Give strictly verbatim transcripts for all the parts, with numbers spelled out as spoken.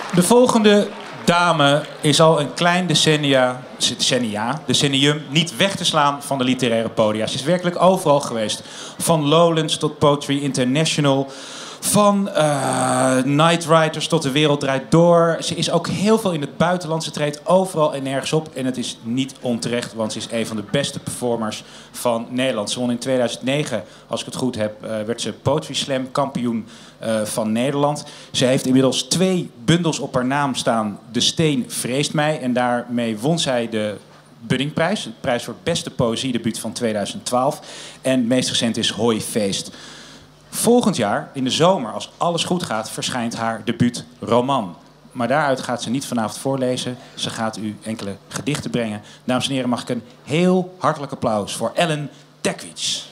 De volgende dame is al een klein decennia, decennia, decennium niet weg te slaan van de literaire podia. Ze is werkelijk overal geweest. Van Lowlands tot Poetry International. Van uh, Nightwriters tot De Wereld Draait Door. Ze is ook heel veel in het buitenland. Ze treedt overal en nergens op. En het is niet onterecht, want ze is een van de beste performers van Nederland. Ze won in tweeduizend negen, als ik het goed heb, uh, werd ze Poetry Slam kampioen uh, van Nederland. Ze heeft inmiddels twee bundels op haar naam staan. De Steen vreest mij. En daarmee won zij de Buddingprijs. De prijs voor het beste poëziedebuut van tweeduizend twaalf. En het meest recent is Hoi Feest. Volgend jaar, in de zomer, als alles goed gaat, verschijnt haar debuut roman. Maar daaruit gaat ze niet vanavond voorlezen. Ze gaat u enkele gedichten brengen. Dames en heren, mag ik een heel hartelijk applaus voor Ellen Dekwits.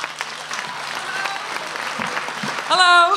Hallo.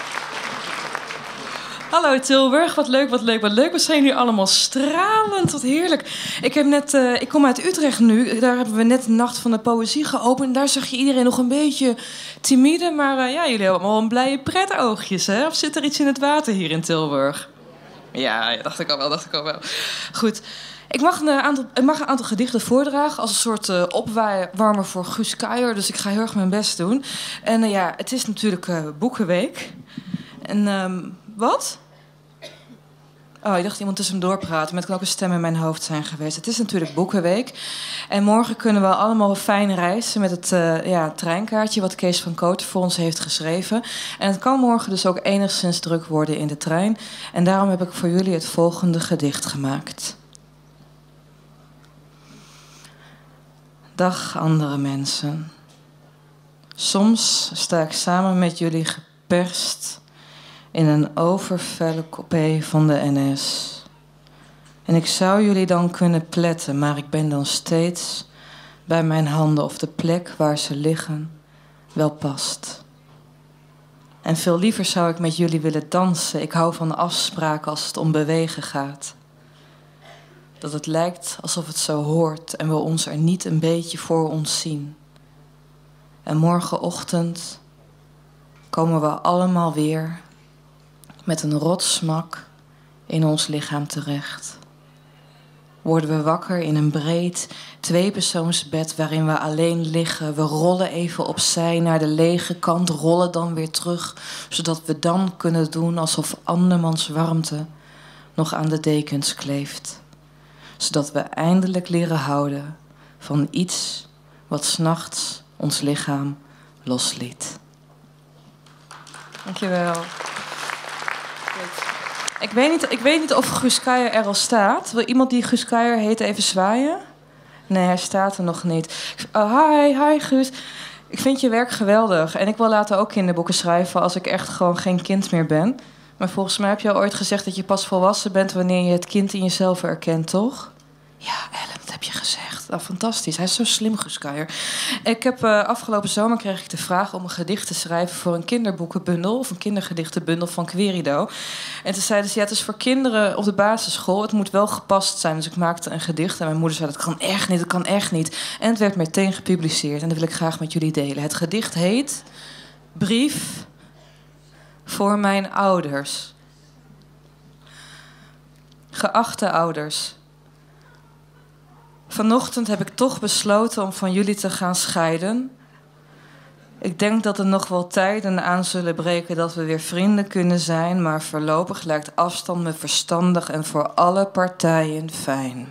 Hallo Tilburg, wat leuk, wat leuk, wat leuk. We zijn hier allemaal stralend, wat heerlijk. Ik, heb net, uh, ik kom uit Utrecht nu. Daar hebben we net de Nacht van de Poëzie geopend. Daar zag je iedereen nog een beetje timide. Maar uh, ja, jullie hebben allemaal een blije pret-oogjes, hè? Of zit er iets in het water hier in Tilburg? Ja, ja, dacht ik al wel, dacht ik al wel. Goed. Ik mag een aantal, ik mag een aantal gedichten voordragen als een soort uh, opwarmer voor Guus Kuijer. Dus ik ga heel erg mijn best doen. En uh, ja, het is natuurlijk uh, Boekenweek. En um, wat? Oh, ik dacht iemand tussendoor praten, maar het kan ook een stem in mijn hoofd zijn geweest. Het is natuurlijk Boekenweek. En morgen kunnen we allemaal fijn reizen met het uh, ja, treinkaartje wat Kees van Kooten voor ons heeft geschreven. En het kan morgen dus ook enigszins druk worden in de trein. En daarom heb ik voor jullie het volgende gedicht gemaakt. Dag andere mensen. Soms sta ik samen met jullie geperst in een overfelle coupé van de N S. En ik zou jullie dan kunnen pletten, maar ik ben dan steeds bij mijn handen of de plek waar ze liggen wel past. En veel liever zou ik met jullie willen dansen. Ik hou van afspraken als het om bewegen gaat. Dat het lijkt alsof het zo hoort en we ons er niet een beetje voor ons zien. En morgenochtend komen we allemaal weer met een rotsmak in ons lichaam terecht. Worden we wakker in een breed tweepersoonsbed waarin we alleen liggen. We rollen even opzij naar de lege kant, rollen dan weer terug, zodat we dan kunnen doen alsof andermans warmte nog aan de dekens kleeft. Zodat we eindelijk leren houden van iets wat 's nachts ons lichaam losliet. Dankjewel. Ik weet niet, ik weet niet of Guus Kuijer er al staat. Wil iemand die Guus Kuijer heet even zwaaien? Nee, hij staat er nog niet. Oh, hi, hi Guus. Ik vind je werk geweldig. En ik wil later ook kinderboeken schrijven als ik echt gewoon geen kind meer ben. Maar volgens mij heb je al ooit gezegd dat je pas volwassen bent wanneer je het kind in jezelf erkent, toch? Ja, Ellen, dat heb je gezegd. Nou, fantastisch. Hij is zo slim, Guus Kuijer. Ik heb uh, afgelopen zomer kreeg ik de vraag om een gedicht te schrijven voor een kinderboekenbundel of een kindergedichtenbundel van Querido. En toen zeiden ze, ja, het is voor kinderen op de basisschool. Het moet wel gepast zijn. Dus ik maakte een gedicht en mijn moeder zei, dat kan echt niet, dat kan echt niet. En het werd meteen gepubliceerd en dat wil ik graag met jullie delen. Het gedicht heet Brief voor mijn ouders. Geachte ouders. Vanochtend heb ik toch besloten om van jullie te gaan scheiden. Ik denk dat er nog wel tijden aan zullen breken dat we weer vrienden kunnen zijn, maar voorlopig lijkt afstand me verstandig en voor alle partijen fijn.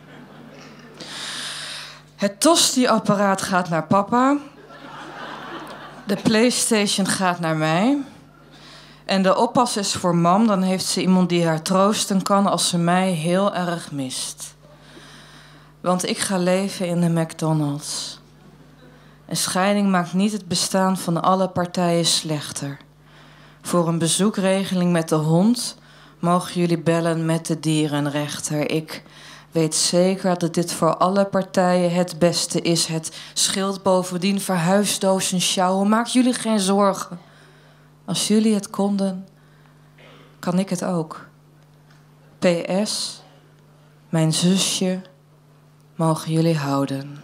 Het tosti-apparaat gaat naar papa. De PlayStation gaat naar mij. En de oppas is voor mam, dan heeft ze iemand die haar troosten kan als ze mij heel erg mist. Want ik ga leven in de McDonald's. Een scheiding maakt niet het bestaan van alle partijen slechter. Voor een bezoekregeling met de hond mogen jullie bellen met de dierenrechter. Ik weet zeker dat dit voor alle partijen het beste is. Het scheelt bovendien verhuisdozen sjouwen. Maak jullie geen zorgen. Als jullie het konden, kan ik het ook. P S. Mijn zusje mogen jullie houden.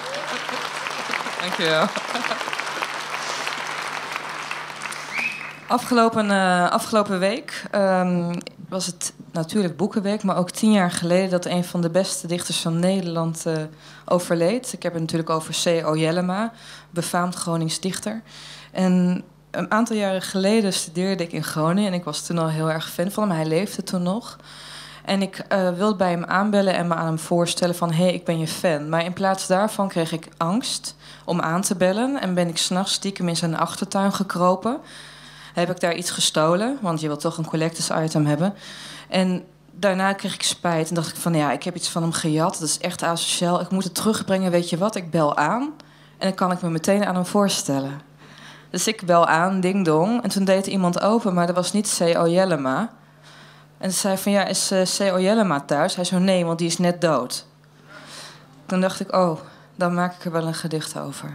Dankjewel. Afgelopen, uh, afgelopen week um, was het natuurlijk Boekenweek, maar ook tien jaar geleden dat een van de beste dichters van Nederland uh, overleed. Ik heb het natuurlijk over C O Jellema, befaamd Gronings dichter. En een aantal jaren geleden studeerde ik in Groningen en ik was toen al heel erg fan van hem. Hij leefde toen nog. En ik uh, wilde bij hem aanbellen en me aan hem voorstellen van... hé, hey, ik ben je fan. Maar in plaats daarvan kreeg ik angst om aan te bellen... en ben ik 's nachts stiekem in zijn achtertuin gekropen. Heb ik daar iets gestolen, want je wilt toch een collectors item hebben. En daarna kreeg ik spijt en dacht ik van... ja, ik heb iets van hem gejat, dat is echt asociaal. Ik moet het terugbrengen, weet je wat, ik bel aan... en dan kan ik me meteen aan hem voorstellen. Dus ik bel aan, ding dong, en toen deed iemand open... maar dat was niet C O Jellema... En ze zei van, ja, is uh, C O Jellema thuis? Hij zei, nee, want die is net dood. Toen dacht ik, oh, dan maak ik er wel een gedicht over.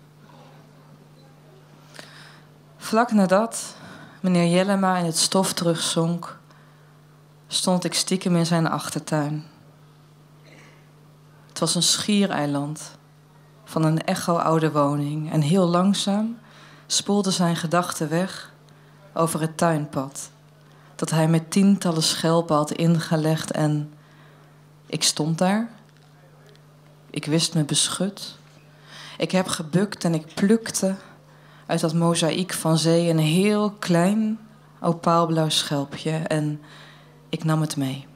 Vlak nadat meneer Jellema in het stof terugzonk... stond ik stiekem in zijn achtertuin. Het was een schiereiland van een echo-oude woning... en heel langzaam spoelde zijn gedachten weg over het tuinpad... dat hij met tientallen schelpen had ingelegd en ik stond daar. Ik wist me beschut. Ik heb gebukt en ik plukte uit dat mozaïek van zee een heel klein opaalblauw schelpje en ik nam het mee.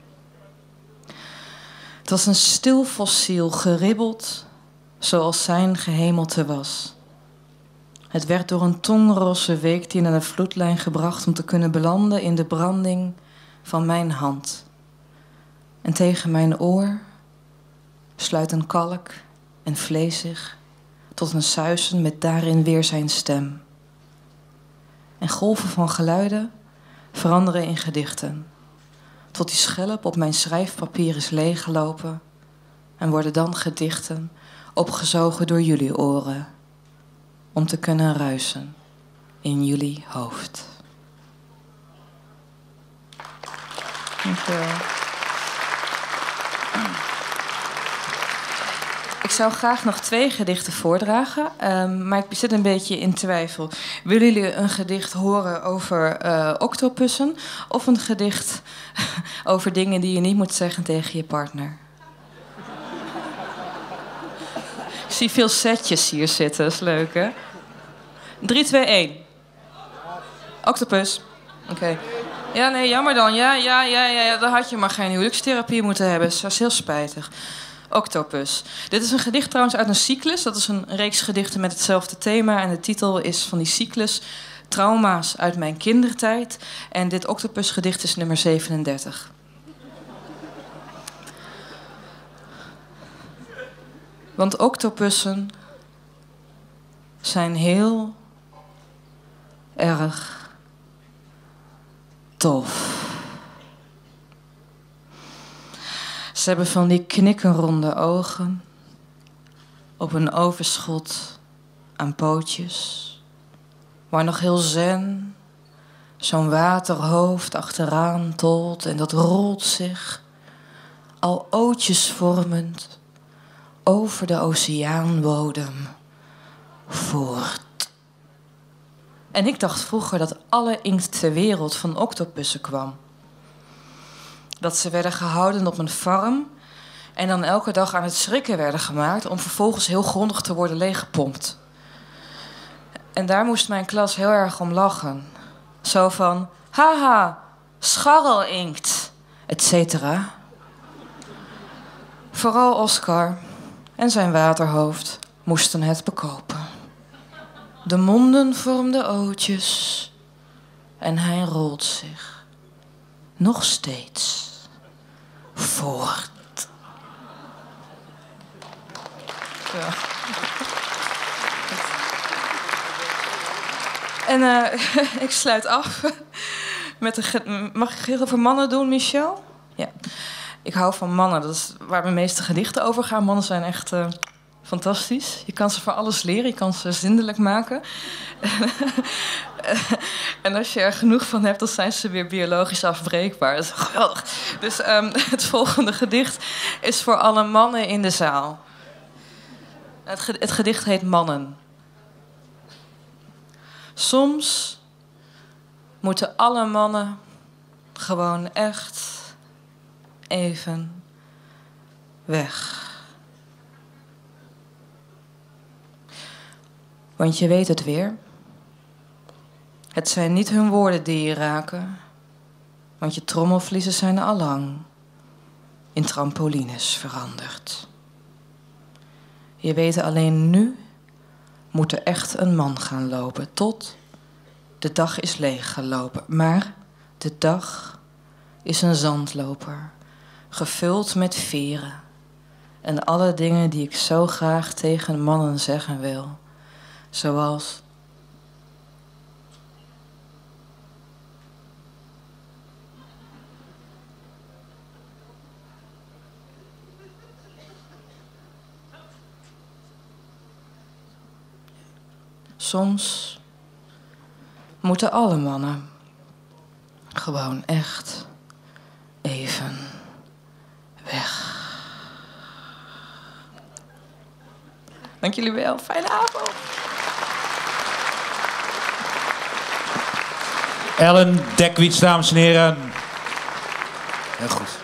Het was een stil fossiel, geribbeld zoals zijn gehemelte was. Het werd door een tongrosse weekdier naar de vloedlijn gebracht... om te kunnen belanden in de branding van mijn hand. En tegen mijn oor sluit een kalk en vleesig... tot een suizen met daarin weer zijn stem. En golven van geluiden veranderen in gedichten... tot die schelp op mijn schrijfpapier is leeggelopen... en worden dan gedichten opgezogen door jullie oren... om te kunnen ruisen in jullie hoofd. Dank je wel. Ik zou graag nog twee gedichten voordragen, um, maar ik zit een beetje in twijfel. Willen jullie een gedicht horen over uh, octopussen... of een gedicht over dingen die je niet moet zeggen tegen je partner? Ik zie veel setjes hier zitten, dat is leuk, hè? drie, twee, één. Octopus. Oké. Okay. Ja, nee, jammer dan. Ja, ja, ja, ja, ja, dan had je maar geen huwelijkstherapie moeten hebben. Dat was heel spijtig. Octopus. Dit is een gedicht trouwens uit een cyclus. Dat is een reeks gedichten met hetzelfde thema. En de titel is van die cyclus Trauma's uit mijn kindertijd. En dit octopusgedicht is nummer zevenendertig. Want octopussen zijn heel erg tof. Ze hebben van die knikkenronde ogen op een overschot aan pootjes, waar nog heel zen zo'n waterhoofd achteraan tolt en dat rolt zich al ootjes vormend over de oceaanbodem voort. En ik dacht vroeger dat alle inkt ter wereld van octopussen kwam. Dat ze werden gehouden op een farm en dan elke dag aan het schrikken werden gemaakt om vervolgens heel grondig te worden leeggepompt. En daar moest mijn klas heel erg om lachen. Zo van, haha, scharrelinkt, et cetera. Vooral Oscar en zijn waterhoofd moesten het bekopen. De monden vormden ootjes en hij rolt zich nog steeds voort. Ja. En uh, ik sluit af met een ge- mag ik heel over mannen doen, Michel? Ja. Ik hou van mannen, dat is waar mijn meeste gedichten over gaan. Mannen zijn echt uh, fantastisch. Je kan ze voor alles leren, je kan ze zindelijk maken. En als je er genoeg van hebt, dan zijn ze weer biologisch afbreekbaar. Dat is geweldig. Dus um, het volgende gedicht is voor alle mannen in de zaal. Het, ge- het gedicht heet Mannen. Soms moeten alle mannen gewoon echt even weg. Want je weet het weer. Het zijn niet hun woorden die je raken, want je trommelvliezen zijn allang in trampolines veranderd. Je weet alleen nu moet er echt een man gaan lopen tot de dag is leeggelopen. Maar de dag is een zandloper, gevuld met veren en alle dingen die ik zo graag tegen mannen zeggen wil. Zoals: soms moeten alle mannen gewoon echt even weg. Dank jullie wel. Fijne avond. Ellen Dekwits, dames en heren. Heel goed.